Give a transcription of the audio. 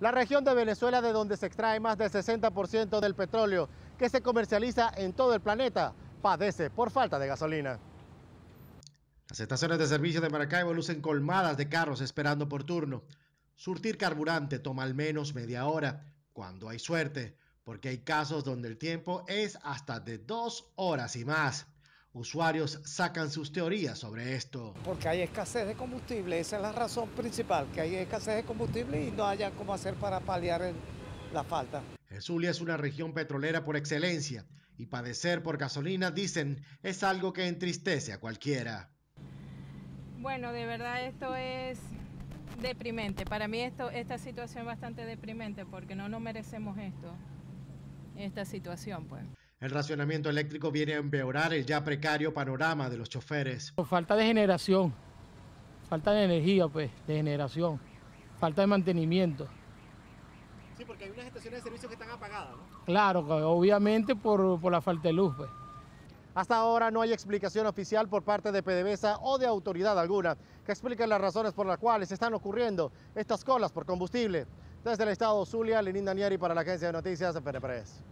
La región de Venezuela, de donde se extrae más del 60% del petróleo que se comercializa en todo el planeta, padece por falta de gasolina. Las estaciones de servicio de Maracaibo lucen colmadas de carros esperando por turno. Surtir carburante toma al menos media hora, cuando hay suerte, porque hay casos donde el tiempo es hasta de 2 horas y más. Usuarios sacan sus teorías sobre esto. Porque hay escasez de combustible, esa es la razón principal, que hay escasez de combustible y no haya cómo hacer para paliar la falta. El Zulia es una región petrolera por excelencia y padecer por gasolina, dicen, es algo que entristece a cualquiera. Bueno, de verdad esto es deprimente. Para mí esta situación es bastante deprimente porque no nos merecemos esta situación, pues. El racionamiento eléctrico viene a empeorar el ya precario panorama de los choferes. Falta de generación, falta de energía, pues, de generación, falta de mantenimiento. Sí, porque hay unas estaciones de servicio que están apagadas, ¿no? Claro, obviamente por la falta de luz, pues. Hasta ahora no hay explicación oficial por parte de PDVSA o de autoridad alguna que explique las razones por las cuales están ocurriendo estas colas por combustible. Desde el estado Zulia, Lenín Danieri para la agencia de noticias FNPress.